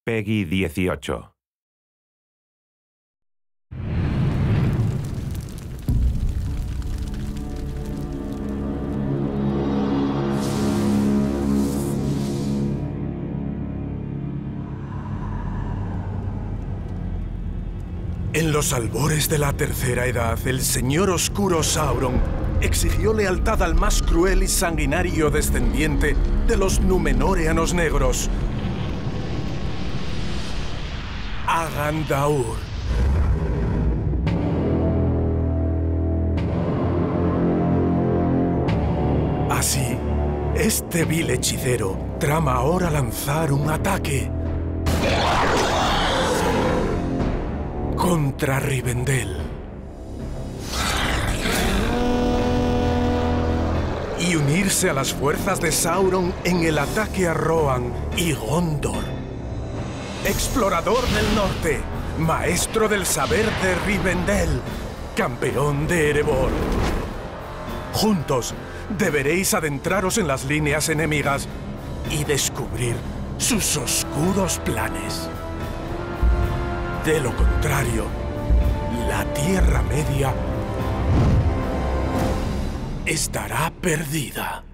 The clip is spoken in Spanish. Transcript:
Peggy 18. En los albores de la Tercera Edad, el señor oscuro Sauron exigió lealtad al más cruel y sanguinario descendiente de los Númenóreanos negros, Agandaur. Así, este vil hechicero trama ahora lanzar un ataque contra Rivendell y unirse a las fuerzas de Sauron en el ataque a Rohan y Gondor. Explorador del norte, maestro del saber de Rivendell, campeón de Erebor. Juntos deberéis adentraros en las líneas enemigas y descubrir sus oscuros planes. De lo contrario, la Tierra Media estará perdida.